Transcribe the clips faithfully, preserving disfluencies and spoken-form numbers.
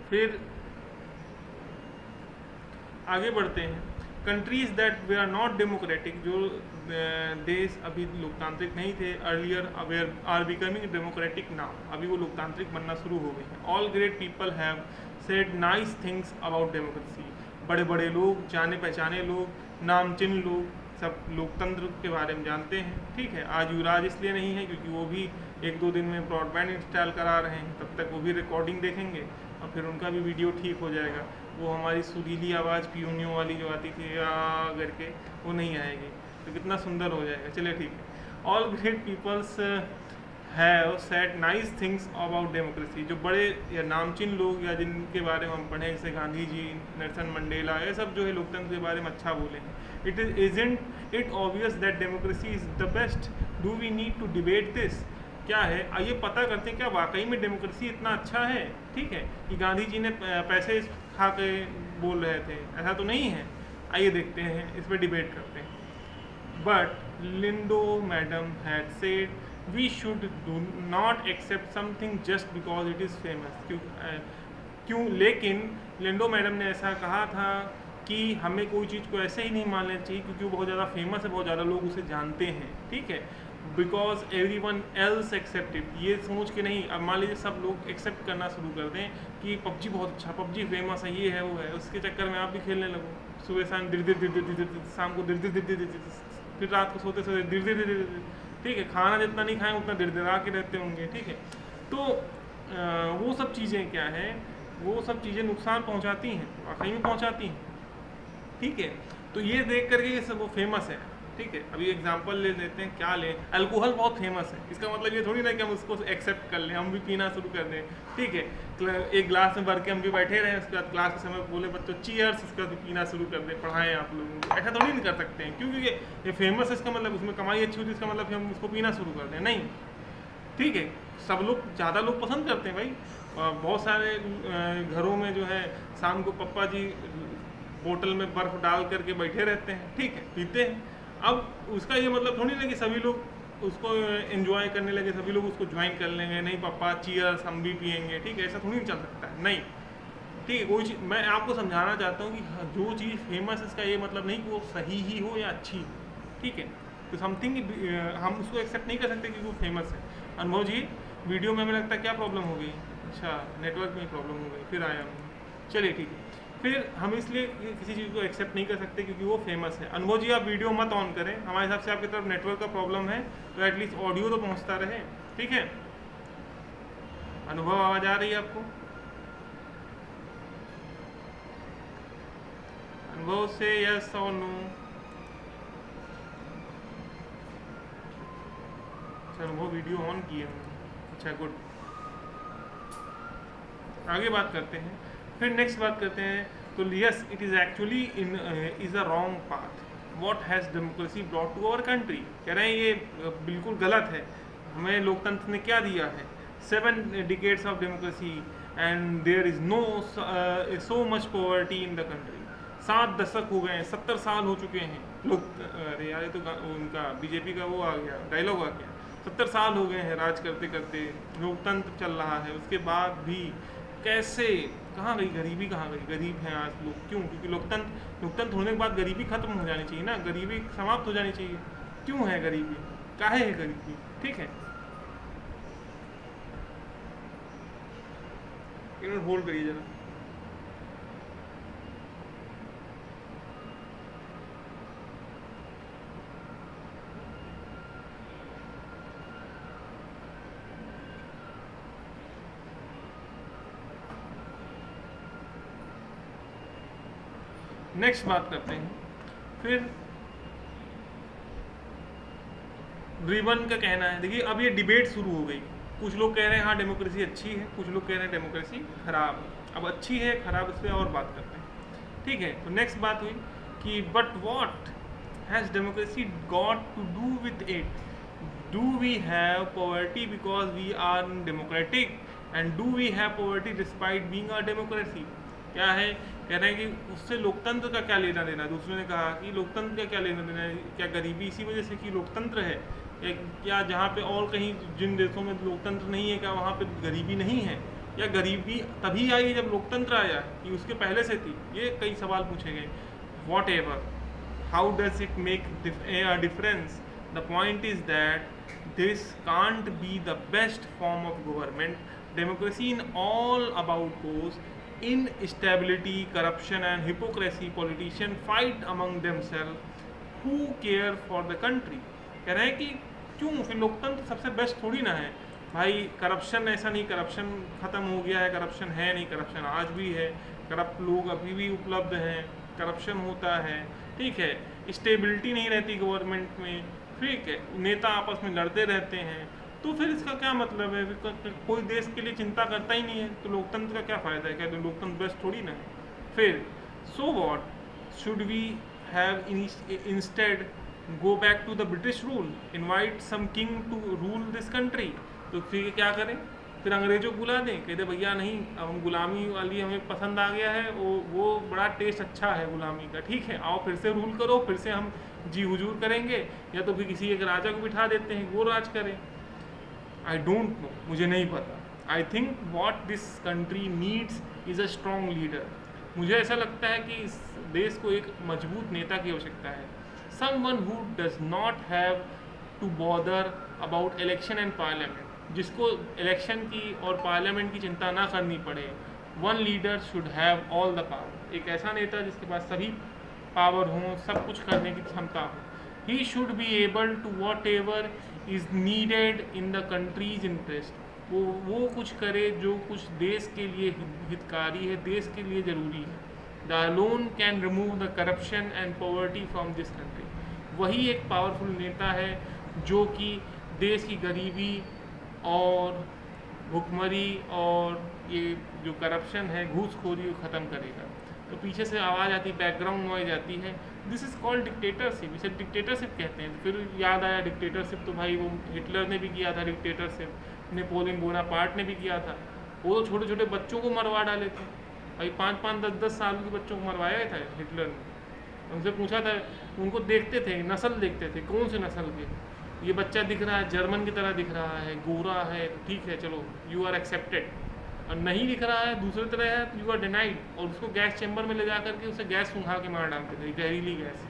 फिर आगे बढ़ते हैं। Countries that they are not democratic, जो देश अभी लोकतांत्रिक नहीं थे earlier, aware are becoming democratic now, अभी वो लोकतांत्रिक बनना शुरू हो गए हैं। All great people have said nice things about democracy, बड़े बड़े लोग, जाने पहचाने लोग, नामचिन लोग सब लोकतंत्र के बारे में जानते हैं। ठीक है, आज युवराज इसलिए नहीं है क्योंकि वो भी एक दो दिन में ब्रॉडबैंड इंस्टॉल करा रहे हैं, तब तक वो भी रिकॉर्डिंग देखेंगे और फिर उनका भी वीडियो ठीक हो जाएगा। वो हमारी सुरीली आवाज़ पियोनियों वाली जो आती थी आ करके वो नहीं आएगी, तो कितना सुंदर हो जाएगा। चलिए ठीक है। All great peoples have said nice things about democracy, जो बड़े या नामचीन लोग या जिनके बारे में हम पढ़ें जैसे गांधी जी, नेल्सन मंडेला, ये सब जो है लोकतंत्र के बारे में अच्छा बोले हैं। It is isn't it obvious that democracy is the best, do we need to debate this, क्या है आइए पता करते हैं क्या वाकई में डेमोक्रेसी इतना अच्छा है। ठीक है, कि गांधी जी ने पैसे खा के बोल रहे थे, ऐसा तो नहीं है। आइए देखते हैं, इस पर डिबेट करते हैं। But Lyngdoh madam had said we should do not accept something just because it is famous. क्यों क्यों लेकिन लिंडो मैडम ने ऐसा कहा था कि हमें कोई चीज़ को ऐसे ही नहीं मान लेना चाहिए क्योंकि वो बहुत ज़्यादा फेमस है, बहुत ज़्यादा लोग उसे जानते हैं। ठीक है, because everyone else accepted, ये सोच के नहीं। अब मान लीजिए सब लोग एक्सेप्ट करना शुरू कर दें कि पबजी बहुत अच्छा, पबजी फेमस है, ये है वो है, उसके चक्कर में आप भी खेलने लगो। सुबह शाम दिर दिर दिर दिर दिर, शाम को दिर दिर दिर दिर, फिर रात को सोते सोते दिर दिर दिर। ठीक है, खाना जितना नहीं खाएं उतना दिर दिरा के रहते होंगे। ठीक है, तो आ, वो सब चीज़ें क्या है, वो सब चीज़ें नुकसान पहुँचाती हैं, वाकई में पहुँचाती हैं। ठीक है, तो ये देख करके ये सब वो फेमस है। ठीक है, अभी एग्जांपल ले लेते हैं, क्या लें, अल्कोहल बहुत फेमस है, इसका मतलब ये थोड़ी ना कि हम उसको एक्सेप्ट कर लें, हम भी पीना शुरू कर दें। ठीक है, एक ग्लास में भर के हम भी बैठे रहें, उसके बाद क्लास के समय बोले बच्चों चीयर्स, उसके बाद पीना शुरू कर दें, पढ़ाएं आप लोगों को, ऐसा थोड़ी नहीं कर सकते हैं। क्योंकि ये ये फेमस है, इसका मतलब उसमें कमाई अच्छी होती है, इसका मतलब कि हम उसको पीना शुरू कर दें, नहीं। ठीक है, सब लोग, ज़्यादा लोग पसंद करते हैं भाई। बहुत सारे घरों में जो है शाम को पप्पा जी बोतल में बर्फ़ डाल करके बैठे रहते हैं। ठीक है, पीते हैं। अब उसका ये मतलब थोड़ी ना कि सभी लोग उसको एंजॉय करने लगे, सभी लोग उसको ज्वाइन कर लेंगे, नहीं पापा चीयर्स हम भी पियेंगे। ठीक है, ऐसा थोड़ी नहीं चल सकता है, नहीं। ठीक है, कोई चीज़ मैं आपको समझाना चाहता हूँ कि जो चीज़ फेमस, इसका ये मतलब नहीं कि वो सही ही हो या अच्छी हो। ठीक है, तो समथिंग हम उसको एक्सेप्ट नहीं कर सकते क्योंकि वो फेमस है। अनुभव जी, वीडियो में हमें लगता है क्या प्रॉब्लम हो गई? अच्छा, नेटवर्क में प्रॉब्लम हो गई, फिर आया हूँ। चलिए ठीक है, फिर हम इसलिए किसी चीज़ को एक्सेप्ट नहीं कर सकते क्योंकि वो फेमस है। अनुभव जी, आप वीडियो मत ऑन करें, हमारे हिसाब से आपकी तरफ नेटवर्क का प्रॉब्लम है, तो एटलीस्ट ऑडियो तो पहुंचता रहे। ठीक है, अनुभव आवाज़ आ रही है आपको? अनुभव से यस और नो? अनुभव वीडियो ऑन किए हैं, अच्छा गुड। आगे बात करते हैं, फिर नेक्स्ट बात करते हैं। तो yes, it is actually in is a wrong path, what has democracy brought to our country. कह रहे हैं ये बिल्कुल गलत है, हमें लोकतंत्र ने क्या दिया है, seven decades of democracy and there is no so much poverty in the country. सात दशक हो गए हैं, सत्तर साल हो चुके हैं लोग, अरे यार ये तो उनका बीजेपी का वो आ गया, डायलॉग आ गया, सत्तर साल हो गए हैं राज करते करते, लोकतंत्र चल रहा है, उसके बाद भी कैसे, कहाँ गई गरीबी, कहाँ गई? गरीब हैं आज लोग, क्यों? क्योंकि लोकतंत्र लोकतंत्र होने के बाद गरीबी खत्म हो जानी चाहिए ना, गरीबी समाप्त हो जानी चाहिए। क्यों है गरीबी, काहे है गरीबी? ठीक है, एक मिनट होल्ड करिए जरा। नेक्स्ट बात करते हैं, फिर रिबन का कहना है, देखिए अब ये डिबेट शुरू हो गई। कुछ लोग कह रहे हैं हाँ डेमोक्रेसी अच्छी है, कुछ लोग कह रहे हैं डेमोक्रेसी खराब है। अब अच्छी है खराब, इस पर और बात करते हैं। ठीक है, तो नेक्स्ट बात हुई कि but what has democracy got to do with it? Do we have poverty because we are democratic and do we have poverty despite being a democracy? क्या है, कह रहे हैं कि उससे लोकतंत्र का क्या लेना देना। दूसरों ने कहा कि लोकतंत्र का क्या लेना देना है, क्या गरीबी इसी वजह से कि लोकतंत्र है, या क्या जहाँ पे और कहीं जिन देशों में लोकतंत्र नहीं है क्या वहाँ पे गरीबी नहीं है, या गरीबी तभी आई जब लोकतंत्र आया कि उसके पहले से थी? ये कई सवाल पूछे गए। Whatever, how does it make a difference? The point is that this can't be the best form of government. Democracy in all about goes instability, corruption and hypocrisy. Politicians fight among themselves. Who care for the country? कह रहे हैं कि क्यों फिर लोकतंत्र सबसे best थोड़ी ना है भाई। करप्शन ऐसा नहीं, करप्शन ख़त्म हो गया है, करप्शन है नहीं, करप्शन आज भी है, करप्ट लोग अभी भी उपलब्ध हैं, करप्शन होता है, ठीक है। स्टेबिलिटी नहीं रहती गवर्नमेंट में, ठीक है, नेता आपस में लड़ते रहते हैं, तो फिर इसका क्या मतलब है? कोई देश के लिए चिंता करता ही नहीं है, तो लोकतंत्र का क्या फ़ायदा है? क्या तो लोकतंत्र बेस्ट थोड़ी ना है। फिर so what should we have instead go back to the British rule, invite some king to rule this country? तो फिर क्या करें? फिर अंग्रेजों को बुला दें, कहते भैया नहीं, अब हम गुलामी वाली हमें पसंद आ गया है, वो वो बड़ा टेस्ट अच्छा है गुलामी का, ठीक है, आओ फिर से रूल करो, फिर से हम जी हुजूर करेंगे, या तो फिर किसी एक राजा को बिठा देते हैं वो राज करें। आई डोंट नो, मुझे नहीं पता। I think what this country needs is a strong leader. मुझे ऐसा लगता है कि इस देश को एक मजबूत नेता की आवश्यकता है। Someone who does not have to bother about election and parliament, जिसको इलेक्शन की और पार्लियामेंट की चिंता ना करनी पड़े। One leader should have all the power, एक ऐसा नेता जिसके पास सभी पावर हों, सब कुछ करने की क्षमता हो। He should be able to whatever is needed in the country's interest, वो वो कुछ करे जो कुछ देश के लिए हितकारी है, देश के लिए ज़रूरी है। The alone can remove the corruption and poverty from this country, वही एक पावरफुल नेता है जो कि देश की गरीबी और भुखमरी और ये जो करप्शन है, घूसखोरी को ख़त्म करेगा। तो पीछे से आवाज़ आती, बैकग्राउंड नॉइज आती है, दिस इज़ कॉल्ड डिक्टेटरशिप, इसे डिक्टेटरशिप कहते हैं। फिर याद आया डिक्टेटरशिप तो भाई वो हिटलर ने भी किया था डिक्टेटरशिप, नेपोलियन बोनापार्ट ने भी किया था। वो तो छोटे छोटे बच्चों को मरवा डाले थे भाई, पाँच पाँच दस दस साल के बच्चों को मरवाया था हिटलर ने। उनसे पूछा था, उनको देखते थे, नस्ल देखते थे, कौन से नस्ल के, ये बच्चा दिख रहा है जर्मन की तरह दिख रहा है, गोरा है, ठीक है चलो यू आर एक्सेप्टेड, और नहीं दिख रहा है दूसरी तरह है तो यू आर डिनाइड। और उसको गैस चैम्बर में ले जा करके उसे गैस सुंघा के मार डालते थे, जहरीली गैस,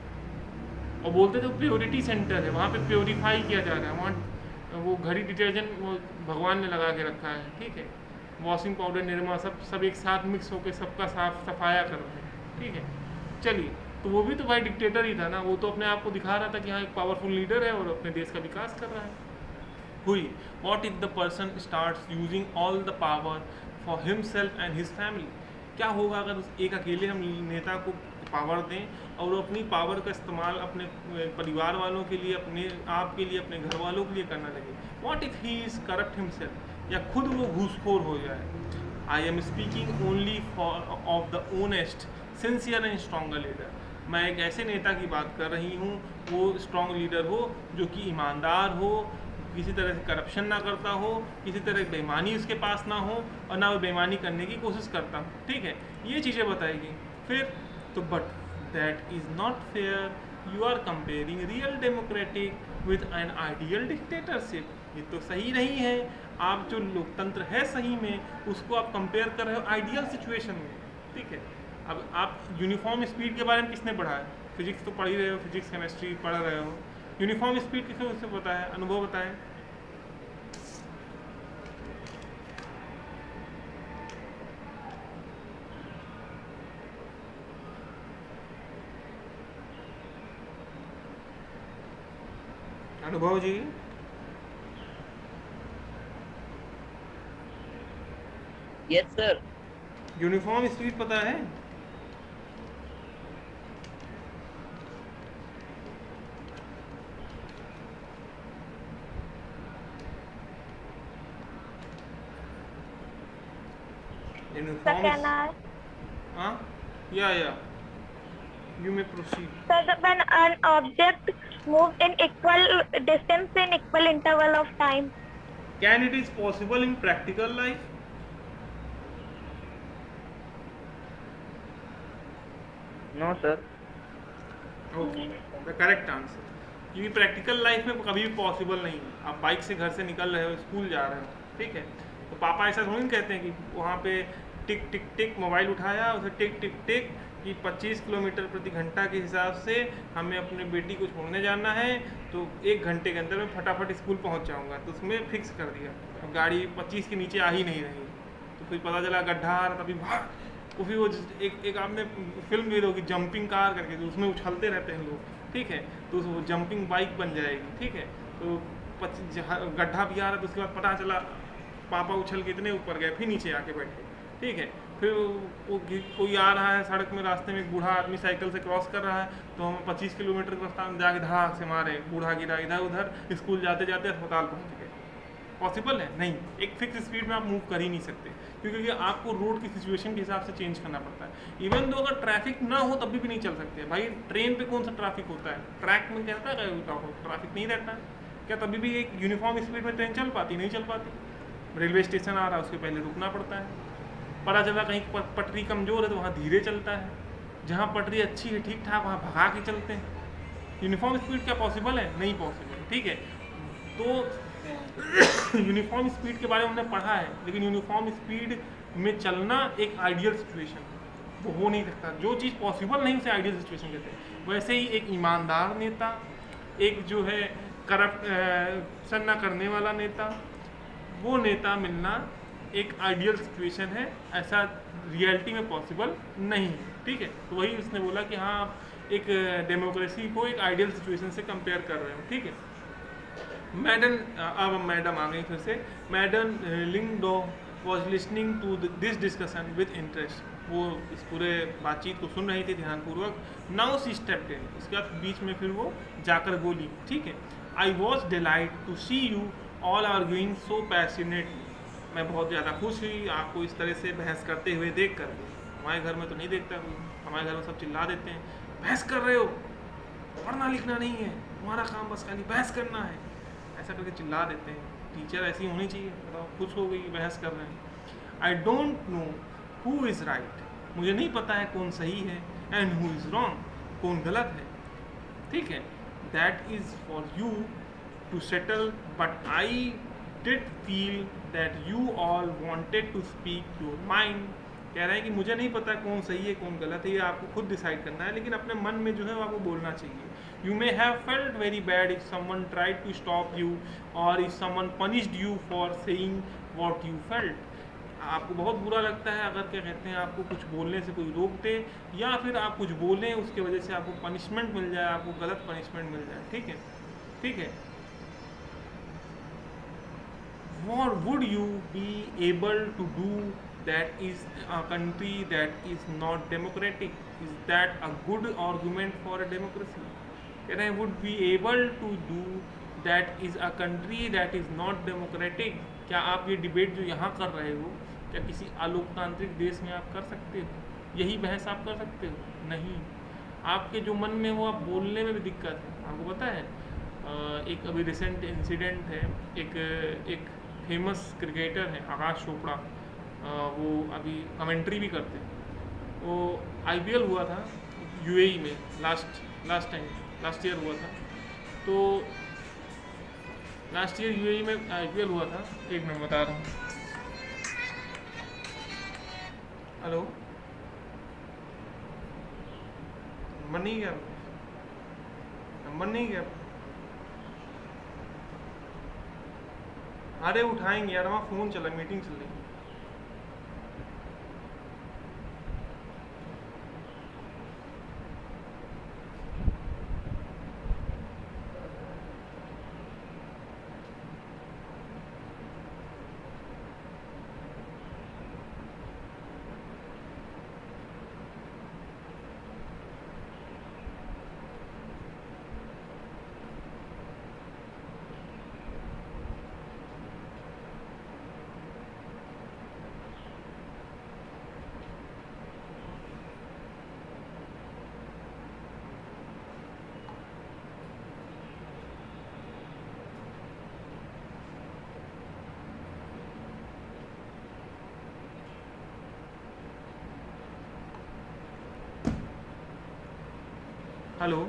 और बोलते थे प्योरिटी सेंटर है, वहाँ पे प्योरीफाई किया जा रहा है, वहाँ वो घड़ी डिटर्जेंट वो भगवान ने लगा के रखा है, ठीक है, वॉशिंग पाउडर, निरमा, सब सब एक साथ मिक्स होकर सबका साफ सफाया कर रहे हैं, ठीक है। चलिए, तो वो भी तो भाई डिक्टेटर ही था ना, वो तो अपने आप को दिखा रहा था कि हाँ एक पावरफुल लीडर है और अपने देश का विकास कर रहा है। हुई what if the person starts using all the power for himself and his family, क्या होगा अगर उस एक अकेले हम नेता को पावर दें और वो अपनी पावर का इस्तेमाल अपने परिवार वालों के लिए, अपने आप के लिए, अपने घर वालों के लिए करना लगे। What if he is corrupt himself, या खुद वो घूसखोर हो जाए। I am speaking only for of the honest, sincere and stronger leader. मैं एक ऐसे नेता की बात कर रही हूँ, वो स्ट्रॉन्ग लीडर हो, जो कि ईमानदार हो, किसी तरह से करप्शन ना करता हो, किसी तरह की बेईमानी उसके पास ना हो, और ना वो बेईमानी करने की कोशिश करता हो, ठीक है, ये चीज़ें बताएगी। फिर तो but that is not fair, you are comparing real democratic with an ideal dictatorship, ये तो सही नहीं है। आप जो लोकतंत्र है सही में, उसको आप कंपेयर कर रहे हो आइडियल सिचुएशन में, ठीक है। अब आप यूनिफॉर्म स्पीड के बारे में किसने पढ़ा है? फिजिक्स तो पढ़ ही रहे हो, फिजिक्स केमिस्ट्री पढ़ रहे हो, यूनिफॉर्म स्पीड किसने उससे पता है? अनुभव बताएं। Anubhav ji, yes sir. Uniform speed पता है? Sir, can I? Huh? Yeah, yeah. You may proceed. Sir, when an object moves in equal distance in equal interval of time. Can it is possible in practical life? No sir. Okay, the correct answer. क्योंकि practical life में कभी भी possible नहीं है। आप bike से घर से निकल रहे हो, स्कूल जा रहे हो, ठीक है, तो पापा ऐसा थोड़ी ना कहते हैं कि वहाँ पे टिक टिक टिक मोबाइल उठाया, उसे टिक टिक टिक कि पच्चीस किलोमीटर प्रति घंटा के हिसाब से हमें अपने बेटी को छोड़ने जाना है, तो एक घंटे के अंदर मैं फटाफट स्कूल पहुँच जाऊँगा। तो उसमें फिक्स कर दिया, अब गाड़ी पच्चीस के नीचे आ ही नहीं रही। तो फिर पता चला गड्ढा आ रहा, तभी भाग, तो फिर वो एक एक आपने फिल्म भी होगी जंपिंग कार करके, तो उसमें उछलते रहते हैं लोग, ठीक है, तो वो जंपिंग बाइक बन जाएगी, ठीक है। तो पच्चीस गड्ढा भी आ रहा, तो उसके बाद पता चला पापा उछल के इतने ऊपर गए, फिर नीचे आके बैठे, ठीक है। फिर वो कोई आ रहा है सड़क में, रास्ते में एक बूढ़ा आदमी साइकिल से क्रॉस कर रहा है, तो हम पच्चीस किलोमीटर के रास्ता में जाके धड़ाक से मारे, बूढ़ा गिरा इधर उधर, स्कूल जाते जाते अस्पताल पहुँच गए। पॉसिबल है? नहीं। एक फिक्स स्पीड में आप मूव कर ही नहीं सकते, क्योंकि आपको रोड की सिचुएशन के हिसाब से चेंज करना पड़ता है। इवन तो अगर ट्रैफिक ना हो तब भी, भी नहीं चल सकते भाई। ट्रेन पे कौन सा ट्रैफिक होता है? ट्रैक में कहता है ट्रैफिक नहीं रहता है क्या? तभी भी एक यूनिफॉर्म स्पीड में ट्रेन चल पाती? नहीं चल पाती। रेलवे स्टेशन आ रहा है, उसके पहले रुकना पड़ता है। पता चला कहीं पटरी कमज़ोर है तो वहाँ धीरे चलता है, जहाँ पटरी अच्छी है ठीक ठाक वहाँ भगा के चलते हैं। यूनिफॉर्म स्पीड क्या पॉसिबल है? नहीं पॉसिबल, ठीक है। तो यूनिफॉर्म स्पीड के बारे में हमने पढ़ा है, लेकिन यूनिफॉर्म स्पीड में चलना एक आइडियल सिचुएशन, वो हो नहीं सकता। जो चीज़ पॉसिबल नहीं उसे आइडियल सिचुएशन कहते हैं। वैसे ही एक ईमानदार नेता, एक जो है करप्शन ना करने वाला नेता, वो नेता मिलना एक आइडियल सिचुएशन है, ऐसा रियलिटी में पॉसिबल नहीं, ठीक है। तो वही उसने बोला कि हाँ आप एक डेमोक्रेसी को एक आइडियल सिचुएशन से कंपेयर कर रहे हो, ठीक है। मैडम, अब मैडम आ गई फिर से। Madam Lyngdoh was listening to this discussion with interest, वो इस पूरे बातचीत को सुन रही थी ध्यानपूर्वक। नाउ सी स्टेप्ड इन, इसके बाद बीच में फिर वो जाकर बोली, ठीक है। I was delight to see you all arguing so passionately, मैं बहुत ज़्यादा खुश हुई आपको इस तरह से बहस करते हुए देख कर। हमारे घर में तो नहीं देखता कोई, हमारे घर में सब चिल्ला देते हैं, बहस कर रहे हो, पढ़ना लिखना नहीं है, तुम्हारा काम बस खाली बहस करना है, ऐसा करके चिल्ला देते हैं। टीचर ऐसी होनी चाहिए, बताओ, खुश हो गई बहस कर रहे हैं। I don't know who is right, मुझे नहीं पता है कौन सही है, एंड हु इज़ रॉन्ग, कौन गलत है, ठीक है। That is for you to settle, but I did feel that you all wanted to speak your mind. कह रहे हैं कि मुझे नहीं पता कौन सही है कौन गलत है, ये आपको खुद डिसाइड करना है, लेकिन अपने मन में जो है वो आपको बोलना चाहिए। You may have felt very bad if someone tried to stop you, और if someone punished you for saying what you felt. आपको बहुत बुरा लगता है अगर क्या कहते हैं आपको कुछ बोलने से कोई रोक दे, या फिर आप कुछ बोलें उसके वजह से आपको पनिशमेंट मिल जाए, आपको गलत पनिशमेंट मिल जाए, ठीक है, ठीक है। Or would you be able to do that is a country that is not democratic? Is that a good argument for a democracy? Can I would be able to do that is a country that is not democratic? क्या आप ये debate जो यहाँ कर रहे हो, क्या किसी अलोकतांत्रिक देश में आप कर सकते हो? यही बहस आप कर सकते हो? नहीं। आपके जो मन में वो आप बोलने में भी दिक्कत है। आपको पता है एक अभी रिसेंट इंसिडेंट है, एक एक फेमस क्रिकेटर हैं आकाश चोपड़ा, वो अभी कमेंट्री भी करते हैं। वो आईपीएल हुआ था यूएई में last last time last year हुआ था, तो लास्ट ईयर यूएई में आईपीएल हुआ था। एक मिनट बता रहा हूँ। हेलो, नंबर नहीं गया, नंबर नहीं गया। अरे उठाएंगे यार, वहाँ फ़ोन चला, मीटिंग चल रही है। Hello,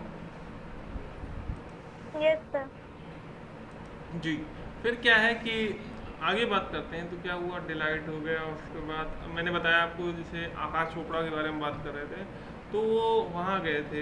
yes sir. जी। फिर क्या है कि आगे बात करते हैं। तो क्या हुआ, डिलाइट हो गया, उसके बाद मैंने बताया आपको जैसे आकाश चोपड़ा के बारे में बात कर रहे थे, तो वो वहाँ गए थे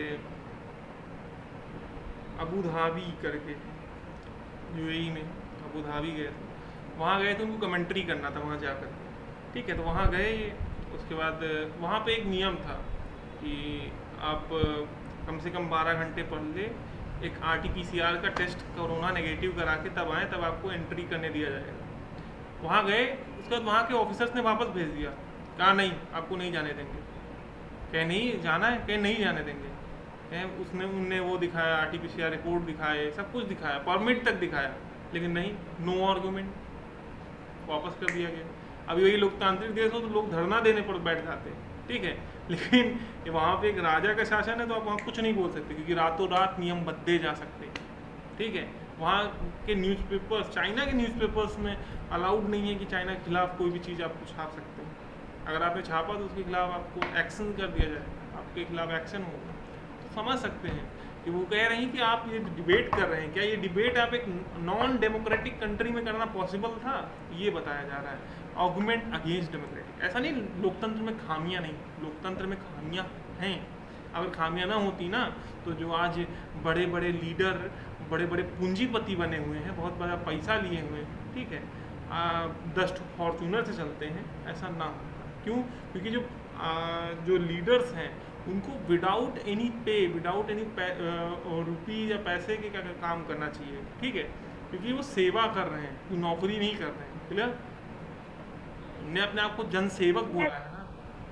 अबू धाबी करके, यूएई में अबू धाबी गए थे, वहाँ गए थे उनको कमेंट्री करना था वहाँ जाकर, ठीक है। तो वहाँ गए ये, उसके बाद वहाँ पे एक नियम था कि आप कम से कम बारह घंटे पहले एक R T P C R का टेस्ट कोरोना नेगेटिव करा के तब आएँ, तब आपको एंट्री करने दिया जाएगा। वहाँ गए, उसके बाद वहाँ के ऑफिसर्स ने वापस भेज दिया, कहा नहीं आपको नहीं जाने देंगे। कहे नहीं जाना है, कहे नहीं जाने देंगे। कहे उसने उनने वो दिखाया, R T P C R report दिखाए, सब कुछ दिखाया, परमिट तक दिखाया, लेकिन नहीं, नो आर्गूमेंट, वापस कर दिया गया। अभी वही लोकतांत्रिक देश हो तो लोग धरना देने पर बैठ जाते हैं, ठीक है, लेकिन ये वहाँ पे एक राजा का शासन है तो आप वहाँ कुछ नहीं बोल सकते, क्योंकि रातों रात नियम बदले जा सकते हैं, ठीक है। वहाँ के न्यूज़पेपर्स, चाइना के न्यूज़पेपर्स में अलाउड नहीं है कि चाइना के खिलाफ कोई भी चीज़ आप छाप सकते हैं। अगर आपने छापा तो उसके खिलाफ आपको एक्शन कर दिया जाएगा, आपके खिलाफ एक्शन होगा। तो समझ सकते हैं कि वो कह रहे हैं कि आप ये डिबेट कर रहे हैं, क्या ये डिबेट आप एक नॉन डेमोक्रेटिक कंट्री में करना पॉसिबल था, ये बताया जा रहा है। आर्गूमेंट अगेंस्ट डेमोक्रेटिक, ऐसा नहीं लोकतंत्र में खामियां नहीं, लोकतंत्र में खामियां हैं। अगर खामियां ना होती ना, तो जो आज बड़े बड़े लीडर, बड़े बड़े पूंजीपति बने हुए हैं, बहुत बड़ा पैसा लिए हुए हैं, ठीक है, दस फॉर्चूनर से चलते हैं, ऐसा ना होता। क्यों? क्योंकि जो आ, जो लीडर्स हैं उनको without any pay, without any rupee या पैसे के क्या काम करना चाहिए, ठीक है, क्योंकि वो सेवा कर रहे हैं, वो नौकरी नहीं कर रहे हैं। क्लियर? उन्हें अपने आप को जनसेवक बोला है ना।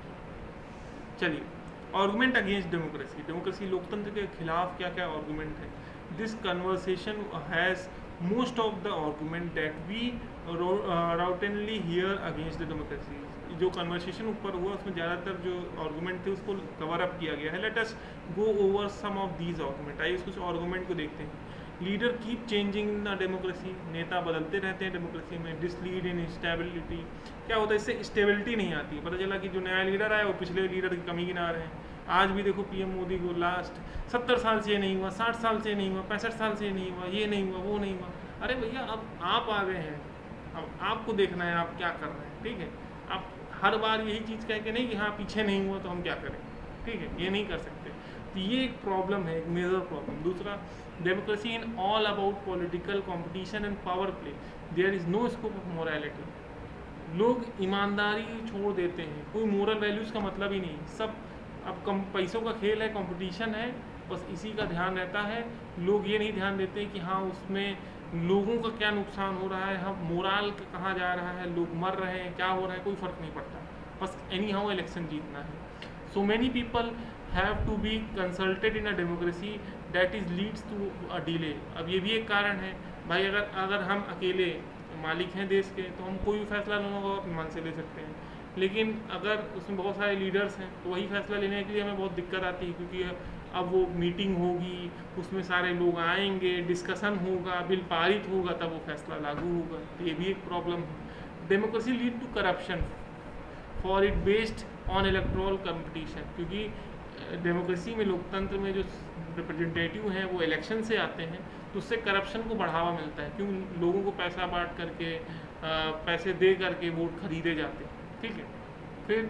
चलिए, आर्गूमेंट अगेंस्ट डेमोक्रेसी, डेमोक्रेसी लोकतंत्र के खिलाफ क्या क्या आर्गूमेंट है। This conversation has most of the argument that we routinely hear against the democracy. जो कन्वर्सेशन ऊपर हुआ उसमें ज़्यादातर जो आर्गूमेंट थे उसको कवर अप किया गया है। Let us go over some of these argument. आइए कुछ आर्गूमेंट को देखते हैं। Leader keep changing in the democracy, नेता बदलते रहते हैं डेमोक्रेसी में। डिसलीड इन स्टेबिलिटी, क्या होता है, इससे स्टेबिलिटी नहीं आती। पता चला कि जो नया लीडर आया वो पिछले लीडर की कमी गिना रहे हैं। आज भी देखो पीएम मोदी को लास्ट सत्तर साल से नहीं हुआ, साठ साल से नहीं हुआ, पैंसठ साल से नहीं हुआ, ये नहीं हुआ, वो नहीं हुआ। अरे भैया अब आप आ गए हैं, अब आपको देखना है आप क्या कर रहे हैं, ठीक है। आप हर बार यही चीज़ कह के नहीं कि हाँ पीछे नहीं हुआ तो हम क्या करें, ठीक है, ये नहीं कर सकते। तो ये एक प्रॉब्लम है, एक मेजर प्रॉब्लम। दूसरा, democracy in all about political competition and power play, there is no scope of morality. लोग ईमानदारी छोड़ देते हैं, कोई मोरल वैल्यूज़ का मतलब ही नहीं। सब अब कम पैसों का खेल है, कंपटीशन है, बस इसी का ध्यान रहता है। लोग ये नहीं ध्यान देते कि हाँ उसमें लोगों का क्या नुकसान हो रहा है, हम मोराल कहाँ जा रहा है, लोग मर रहे हैं, क्या हो रहा है, कोई फ़र्क नहीं पड़ता, बस एनी हाउ इलेक्शन जीतना है। So many people have to be consulted in a democracy that is leads to a delay. अब ये भी एक कारण है भाई, अगर अगर हम अकेले मालिक हैं देश के तो हम कोई भी फैसला लेना होगा अपने मन से ले सकते हैं, लेकिन अगर उसमें बहुत सारे लीडर्स हैं तो वही फैसला लेने के लिए हमें बहुत दिक्कत आती है, क्योंकि अब वो मीटिंग होगी, उसमें सारे लोग आएंगे, डिस्कशन होगा, बिल पारित होगा, तब वो फैसला लागू होगा। तो ये भी एक प्रॉब्लम है। Democracy lead to corruption for it based on electoral competition, क्योंकि डेमोक्रेसी में, लोकतंत्र में जो रिप्रेजेंटेटिव हैं वो इलेक्शन से आते हैं, तो उससे करप्शन को बढ़ावा मिलता है, क्यों लोगों को पैसा बांट करके, आ, पैसे दे करके वोट खरीदे जाते हैं, ठीक है। फिर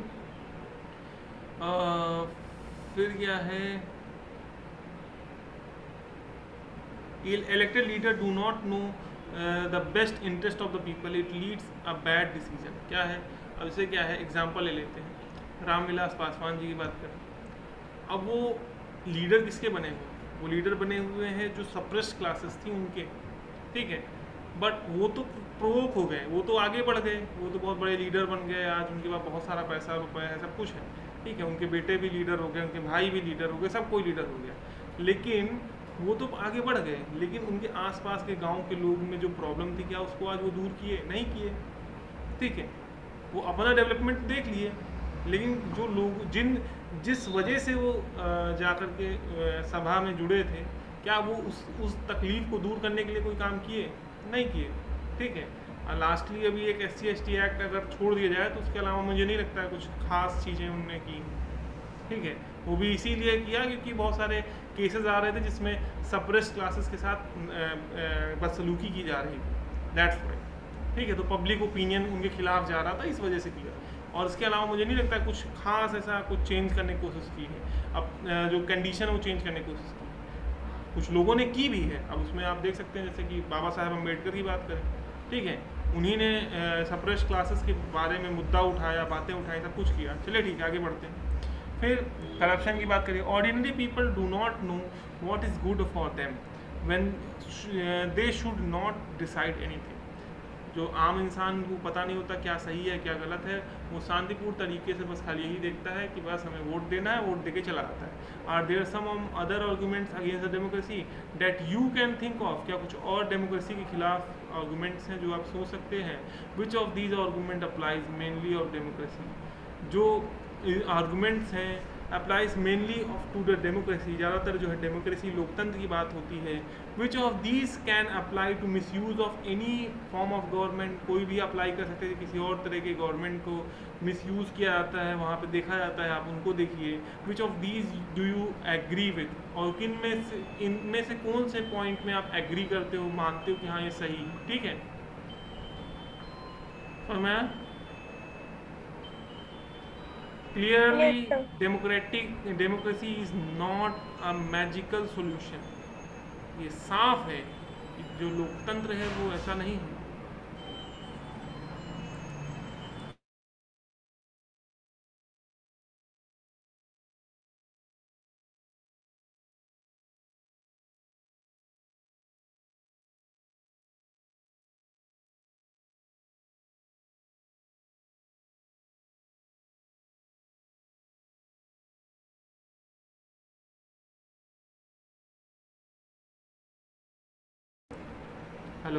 आ, फिर क्या है, elected leader do not know uh, the best interest of the people, it leads a bad decision। क्या है, अब इसे क्या है, एग्जाम्पल ले लेते हैं, रामविलास पासवान जी की बात करें। अब वो लीडर किसके बने हुए, वो लीडर बने हुए हैं जो सप्रेस्ड क्लासेस थी उनके, ठीक है, बट वो तो प्रोवोक हो गए, वो तो आगे बढ़ गए, वो तो बहुत बड़े लीडर बन गए, आज उनके पास बहुत सारा पैसा रुपए है, सब कुछ है, ठीक है, उनके बेटे भी लीडर हो गए, उनके भाई भी लीडर हो गए, सब कोई लीडर हो गया, लेकिन वो तो आगे बढ़ गए, लेकिन उनके आसपास के गांव के लोग में जो प्रॉब्लम थी, क्या उसको आज वो दूर किए? नहीं किए, ठीक है, वो अपना डेवलपमेंट देख लिए, लेकिन जो लोग जिन जिस वजह से वो जा कर के सभा में जुड़े थे, क्या वो उस उस तकलीफ को दूर करने के लिए कोई काम किए? नहीं किए, ठीक है। और लास्टली अभी एक S C S T act अगर छोड़ दिया जाए तो उसके अलावा मुझे नहीं लगता है कुछ खास चीज़ें उनने की, ठीक है। वो भी इसीलिए किया क्योंकि बहुत सारे केसेस आ रहे थे जिसमें सप्रेस्ड क्लासेस के साथ बदसलूकी की जा रही थी, दैट्स व्हाई। ठीक है, तो पब्लिक ओपिनियन उनके खिलाफ जा रहा था, इस वजह से किया। और इसके अलावा मुझे नहीं लगता कुछ खास ऐसा कुछ चेंज करने की कोशिश की है। अब अ, जो कंडीशन है वो चेंज करने की कोशिश की है, कुछ लोगों ने की भी है। अब उसमें आप देख सकते हैं जैसे कि बाबा साहेब अम्बेडकर की बात करें, ठीक है, उन्हीं ने सप्रेस क्लासेस के बारे में मुद्दा उठाया, बातें उठाई, सब कुछ किया। चलिए ठीक है, आगे बढ़ते हैं। फिर करप्शन की बात करिए। Ordinary people do not know what is good for them when they should not decide anything. जो आम इंसान को पता नहीं होता क्या सही है क्या गलत है, वो शांतिपूर्ण तरीके से बस खाली यही देखता है कि बस हमें वोट देना है, वोट देके चला आता है। Are there some other arguments against the democracy that you can think of? क्या कुछ और डेमोक्रेसी के खिलाफ आर्गूमेंट्स हैं जो आप सोच सकते हैं? Which of these argument applies mainly of democracy? जो आर्गूमेंट्स हैं applies mainly of to the democracy, ज़्यादातर जो है डेमोक्रेसी लोकतंत्र की बात होती है। Which of these can apply to misuse of any form of government? कोई भी अप्लाई कर सकते हैं, किसी और तरह के गवर्नमेंट को मिस यूज़ किया जाता है, वहाँ पे देखा जाता है, आप उनको देखिए। Which of these do you agree with? और किन में से, इनमें से कौन से पॉइंट में आप एग्री करते हो, मानते हो कि हाँ ये सही है? ठीक है, और मैं clearly Yes, sir. democratic democracy is not a magical solution। ये साफ है कि जो लोकतंत्र है वो ऐसा नहीं है। हेलो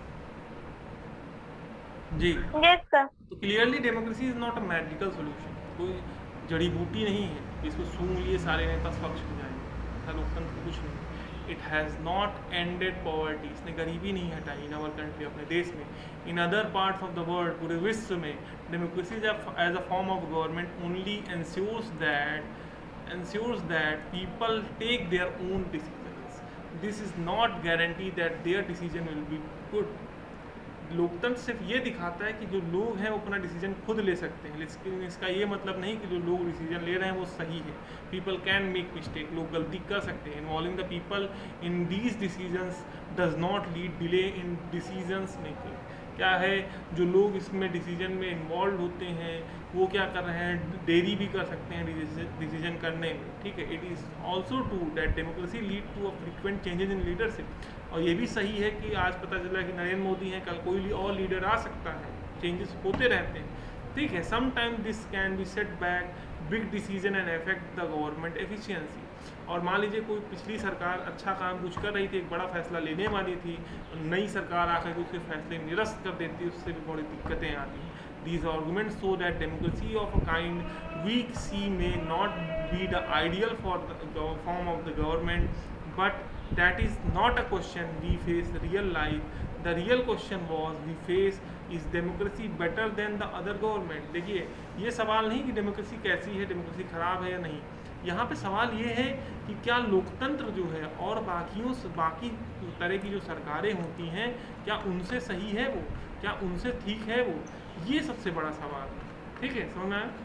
जी, Yes, sir. तो clearly democracy is not a magical solution. कोई जड़ी बूटी नहीं है जिसको सूंघ लिए सारे नेता स्वच्छ हो जाएंगे। ऐसा लोकतंत्र कुछ नहीं। It has not ended poverty, इसने गरीबी नहीं हटाई इन आवर कंट्री, अपने देश में। In other parts of the world, पूरे विश्व में, democracy as a form of government only ensures that ensures that people take their own decisions. This is not guarantee that their decision will be good. लोकतंत्र सिर्फ ये दिखाता है कि जो लोग हैं वो अपना डिसीजन खुद ले सकते हैं, लेकिन इसका ये मतलब नहीं कि जो लोग डिसीजन ले रहे हैं वो सही है। पीपल कैन मेक मिस्टेक, लोग गलती कर सकते हैं। Involving the people in these decisions does not lead delay in decisions making. क्या है, जो लोग इसमें डिसीजन में इन्वॉल्व होते हैं वो क्या कर रहे हैं, देरी भी कर सकते हैं डिसीजन करने में। ठीक है, it is also true that democracy lead to a frequent changes in leadership. और ये भी सही है कि आज पता चला कि नरेंद्र मोदी हैं, कल कोई और लीडर आ सकता है, चेंजेस होते रहते हैं। ठीक है, sometime this can be set back big decision and affect the government efficiency. और मान लीजिए कोई पिछली सरकार अच्छा काम कुछ कर रही थी, एक बड़ा फैसला लेने वाली थी, नई सरकार आकर के उसके फैसले निरस्त कर देती है, उससे भी बड़ी दिक्कतें आती हैं। These arguments show that democracy of a kind we see may not be the ideal for the form of the government, but that is not a question we face real life. The real question was we face is democracy better than the other government? देखिए, ये सवाल नहीं कि democracy कैसी है, democracy खराब है या नहीं। यहाँ पे सवाल ये है कि क्या लोकतंत्र जो है और बाकियों से बाकी तरह की जो सरकारें होती हैं क्या उनसे सही है वो, क्या उनसे ठीक है वो, ये सबसे बड़ा सवाल है। ठीक है, समझ में आया?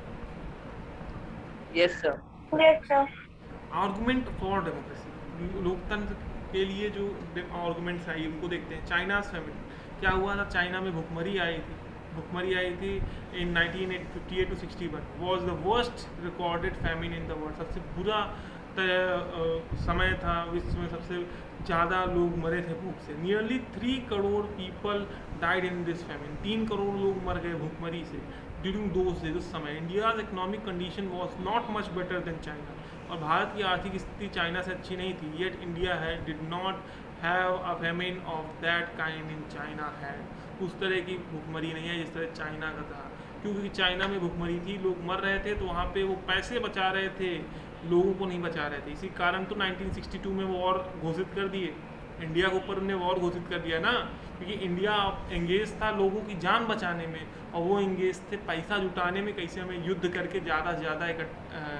Yes, sir. Yes, sir. Argument for democracy, लोकतंत्र के लिए जो आर्गूमेंट्स आई उनको देखते हैं। चाइनाज फैमिली, क्या हुआ था, चाइना में भुखमरी आई थी। भुखमरी आई थी in nineteen fifty eight to sixty one, was the worst recorded famine in the world. सबसे बुरा समय था, विश्व में सबसे ज़्यादा लोग मरे थे भूख से। Nearly three crore people died in this famine, तीन करोड़ लोग मर गए भूखमरी से ड्यूरिंग दोज डेज, उस समय। India's economic condition was not much better than China, और भारत की आर्थिक स्थिति चाइना से अच्छी नहीं थी। येट इंडिया है did not have a famine of that kind in China है। उस तरह की भूखमरी नहीं है जिस तरह चाइना का था, क्योंकि चाइना में भूखमरी थी, लोग मर रहे थे, तो वहाँ पे वो पैसे बचा रहे थे, लोगों को नहीं बचा रहे थे। इसी कारण तो नाइनटीन सिक्सटी टू में वॉर घोषित कर दिए, इंडिया के ऊपर उन्हें वॉर घोषित कर दिया ना, क्योंकि इंडिया एंगेज था लोगों की जान बचाने में, और वो एंगेज थे पैसा जुटाने में, कैसे हमें युद्ध करके ज़्यादा से ज़्यादा एक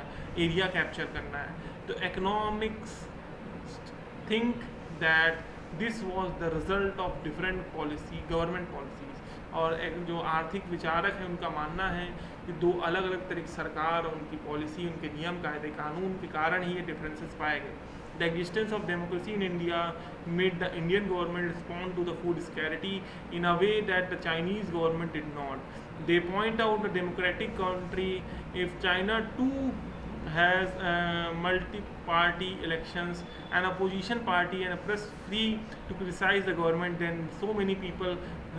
एरिया कैप्चर करना है। तो economics think that this was the result of different policy government policies. और एक जो आर्थिक विचारक हैं उनका मानना है कि दो अलग अलग तरह की सरकार और उनकी पॉलिसी, उनके नियम कायदे कानून के कारण ही ये डिफरेंसेस पाए गए। The existence of democracy in India made the Indian government respond to the food scarcity in a way that the Chinese government did not. They point out the democratic country, if China too has uh, multi-party elections, an opposition party and a press free to criticize the government, then so many people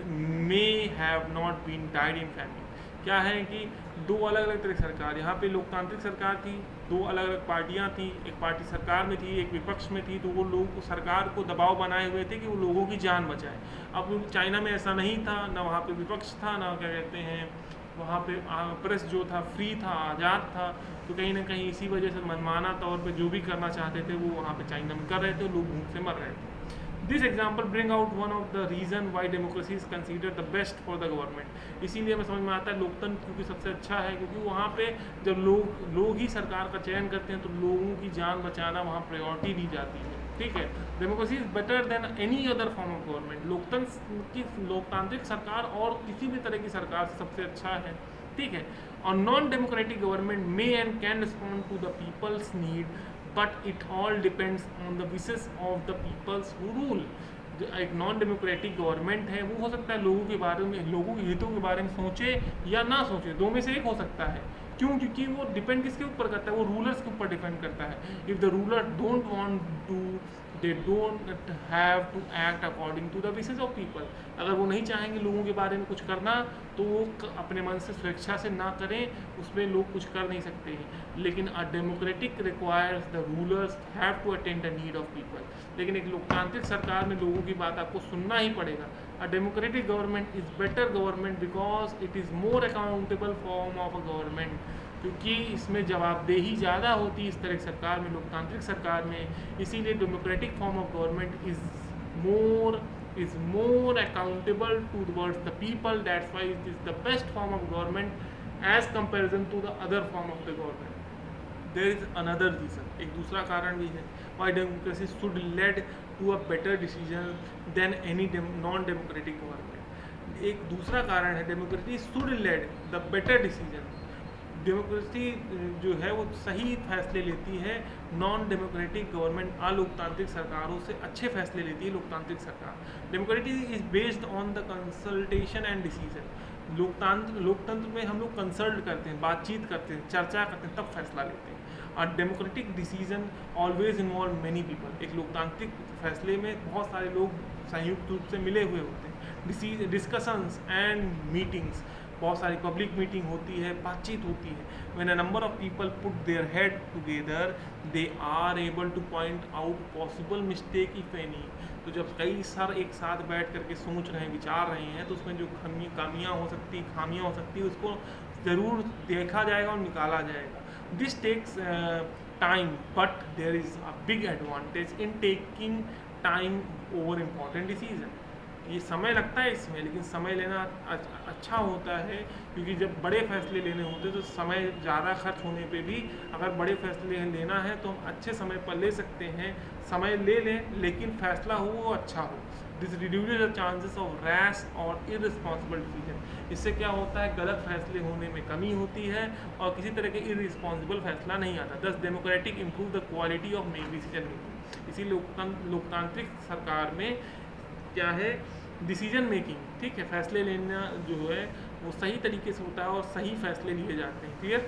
may have not been died in famine. क्या है कि दो अलग अलग तरह की सरकार, यहाँ पे लोकतांत्रिक सरकार थी, दो अलग अलग पार्टियाँ थी, एक पार्टी सरकार में थी, एक विपक्ष में थी, तो वो लोग सरकार को दबाव बनाए हुए थे कि वो लोगों की जान बचाए। अब चाइना में ऐसा नहीं था, ना वहाँ पे विपक्ष था, ना क्या कहते हैं वहाँ पे प्रेस जो था फ्री था, आज़ाद था। तो कहीं ना कहीं इसी वजह से मनमाना तौर पे जो भी करना चाहते थे वो वहाँ पे चाइना में कर रहे थे, लोग भूख से मर रहे थे। This example bring out one of the reason why democracy is considered the best for the government. इसीलिए हमें समझ में आता है लोकतंत्र क्योंकि सबसे अच्छा है, क्योंकि वहाँ पे जब लोग लोग ही सरकार का चयन करते हैं तो लोगों की जान बचाना वहाँ प्रायोरिटी दी जाती है। ठीक है, democracy is better than any other form of government. लोकतंत्र की लोकतांत्रिक सरकार और किसी भी तरह की सरकार से सबसे अच्छा है। ठीक है, और non democratic government may and can respond to the people's need, but it all depends on the wishes of the people's who rule. एक नॉन डेमोक्रेटिक गवर्नमेंट है वो हो सकता है लोगों के बारे में, लोगों के हितों के बारे में सोचे या ना सोचे, दो में से एक हो सकता है। क्यों? क्योंकि वो डिपेंड किसके ऊपर करता है, वो रूलर्स के ऊपर डिपेंड करता है। If the ruler don't want to, they don't have to act according to the wishes of people. अगर वो नहीं चाहेंगे लोगों के बारे में कुछ करना तो वो अपने मन से स्वेच्छा से ना करें, उसमें लोग कुछ कर नहीं सकते हैं। लेकिन a democratic requires the rulers have to attend the need of people. लेकिन एक लोकतांत्रिक सरकार में लोगों की बात आपको सुनना ही पड़ेगा। A democratic government is better government because it is more accountable form of a government, क्योंकि इसमें जवाबदेही ज़्यादा होती है इस तरह की सरकार में, लोकतांत्रिक सरकार में। इसीलिए democratic form of government is more is more accountable towards the people. That's why it is the best form of government as comparison to the other form of the government. There is another reason, एक दूसरा कारण भी है why democracy should lead to a better decision than any non-democratic government. एक दूसरा कारण है democracy should lead the better decision. Democracy जो है वो सही फैसले लेती है, नॉन डेमोक्रेटिक गवर्नमेंट अलोकतांत्रिक सरकारों से अच्छे फैसले लेती है लोकतांत्रिक सरकार। Democracy is based on the consultation and decision. लोकतंत्र लोकतंत्र में हम लोग कंसल्ट करते हैं, बातचीत करते हैं, चर्चा करते हैं, तब फैसला लेते हैं। और democratic decision always involve many people. एक लोकतांत्रिक फैसले में बहुत सारे लोग संयुक्त रूप से मिले हुए होते हैं। डिस्कशंस एंड मीटिंग्स, बहुत सारी पब्लिक मीटिंग होती है, बातचीत होती है। When a number of people put their head together they are able to point out possible mistake if any. तो जब कई सर एक साथ बैठ करके सोच रहे हैं, विचार रहे हैं, तो उसमें जो खामी खामियाँ हो सकती खामियाँ हो सकती है उसको ज़रूर देखा जाएगा और निकाला जाएगा। This takes time but there is a big advantage in taking time over important decision. ये समय लगता है इसमें, लेकिन समय लेना अच्छा होता है, क्योंकि जब बड़े फैसले लेने होते हैं तो समय ज़्यादा खर्च होने पे भी अगर बड़े फैसले लेना है तो हम अच्छे समय पर ले सकते हैं। समय ले लें लेकिन फैसला हो वो अच्छा हो। This reduces the chances of rash और इररिस्पॉन्सिबल डिसीजन। इससे क्या होता है, गलत फैसले होने में कमी होती है और किसी तरह के इररिस्पॉन्सिबल फैसला नहीं आता। Thus democratic improve the quality of decision making. इसी लोकतांत्रिक सरकार में क्या है, डिसीजन मेकिंग, ठीक है, फैसले लेना जो है वो सही तरीके से होता है और सही फैसले लिए जाते हैं। Clear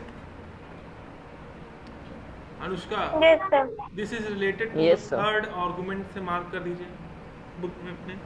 Anushka? Yes sir. This is related to Yes, sir. Third argument से मार्क कर दीजिए बुक में अपने।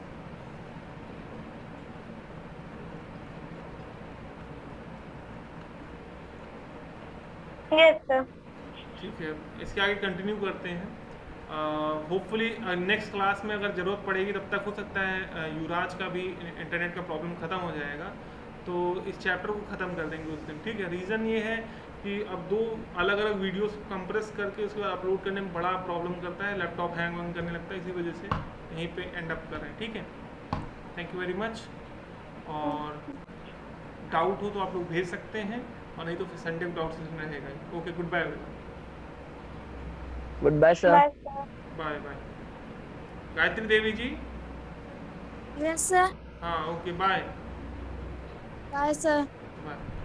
Yes sir. ठीक है, इसके आगे कंटिन्यू करते हैं। होपफुली नेक्स्ट क्लास में अगर ज़रूरत पड़ेगी तब तक हो सकता है uh, युवराज का भी इंटरनेट का प्रॉब्लम ख़त्म हो जाएगा, तो इस चैप्टर को ख़त्म कर देंगे उस दिन। ठीक है, रीज़न ये है कि अब दो अलग अलग वीडियोस कंप्रेस करके उसके बाद अपलोड करने में बड़ा प्रॉब्लम करता है, लैपटॉप हैंग वैंग करने लगता है, इसी वजह से यहीं पे एंड अप कर रहे हैं। ठीक है, थैंक यू वेरी मच। और डाउट हो तो आप लोग भेज सकते हैं, और नहीं तो फिर संडे को डाउट सेशन रहेगा। Okay, good bye. Goodbye, sir. Bye sir. Bye bye. Gayatri Devi ji. Yes, sir. हाँ okay bye Bye, sir. Bye.